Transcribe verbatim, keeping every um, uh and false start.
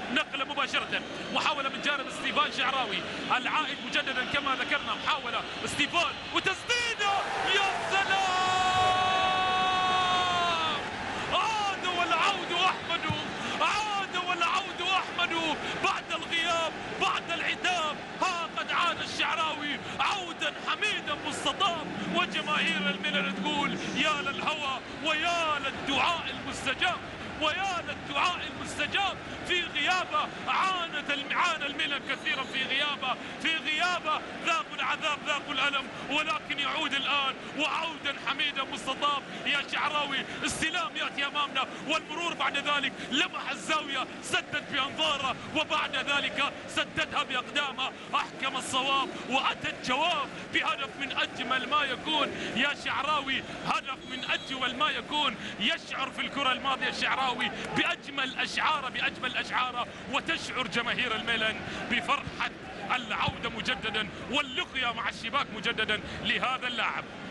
نقله مباشره، محاوله من جانب ستيفان شعراوي العائد مجددا كما ذكرنا، محاوله ستيفان وتسديده، يا سلام! عاد والعود احمد، عاد والعود احمد بعد الغياب، بعد العتاب، ها قد عاد الشعراوي عودا حميدا مستطاب، وجماهير الميلان تقول يا للهوى ويا للدعاء المستجاب، ويا للدعاء المستجاب في غيابه. عانت عانى الميلان كثيرا في غيابه، في غيابه ذاقوا العذاب، ذاقوا الألم، ولكن يعود الآن وعودا حميدا مستطاب. يا شعراوي استلام يأتي أمامنا، والمرور بعد ذلك لمح الزاوية، سدد بأنظاره، وبعد ذلك سددها بأقدامه، أحكم الصواب وأتى الجواب بهدف من أجمل ما يكون. يا شعراوي هدف من أجمل ما يكون، يشعر في الكرة الماضية الشعراوي بأجمل أشعاره، بأجمل أشعاره، وتشعر جماهير الميلان بفرحة العودة مجددا واللقيا مع الشباك مجددا لهذا اللاعب.